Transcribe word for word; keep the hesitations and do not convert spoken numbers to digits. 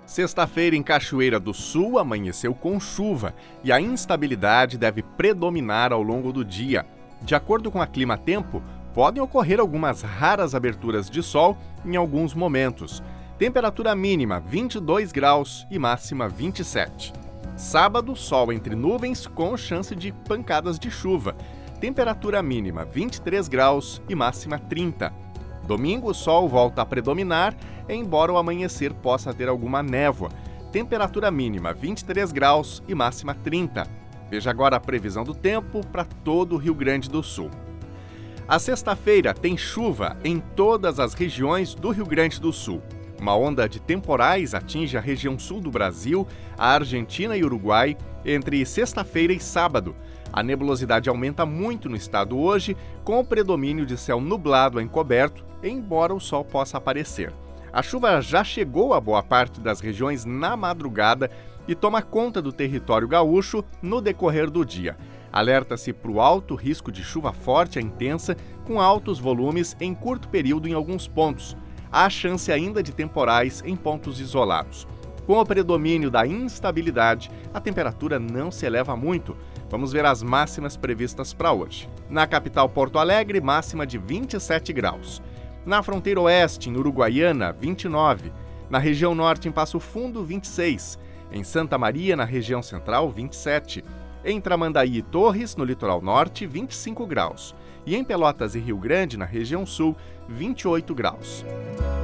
Sexta-feira em Cachoeira do Sul amanheceu com chuva e a instabilidade deve predominar ao longo do dia. De acordo com a Clima Tempo, podem ocorrer algumas raras aberturas de sol em alguns momentos. Temperatura mínima vinte e dois graus e máxima vinte e sete. Sábado, sol entre nuvens com chance de pancadas de chuva. Temperatura mínima vinte e três graus e máxima trinta. Domingo, o sol volta a predominar, embora o amanhecer possa ter alguma névoa. Temperatura mínima vinte e três graus e máxima trinta. Veja agora a previsão do tempo para todo o Rio Grande do Sul. A sexta-feira tem chuva em todas as regiões do Rio Grande do Sul. Uma onda de temporais atinge a região sul do Brasil, a Argentina e Uruguai, entre sexta-feira e sábado. A nebulosidade aumenta muito no estado hoje, com o predomínio de céu nublado a encoberto, embora o sol possa aparecer. A chuva já chegou a boa parte das regiões na madrugada e toma conta do território gaúcho no decorrer do dia. Alerta-se para o alto risco de chuva forte e intensa, com altos volumes em curto período em alguns pontos. Há chance ainda de temporais em pontos isolados. Com o predomínio da instabilidade, a temperatura não se eleva muito. Vamos ver as máximas previstas para hoje. Na capital Porto Alegre, máxima de vinte e sete graus. Na fronteira oeste, em Uruguaiana, vinte e nove. Na região norte, em Passo Fundo, vinte e seis. Em Santa Maria, na região central, vinte e sete. Em Tramandaí e Torres, no litoral norte, vinte e cinco graus. E em Pelotas e Rio Grande, na região sul, vinte e oito graus.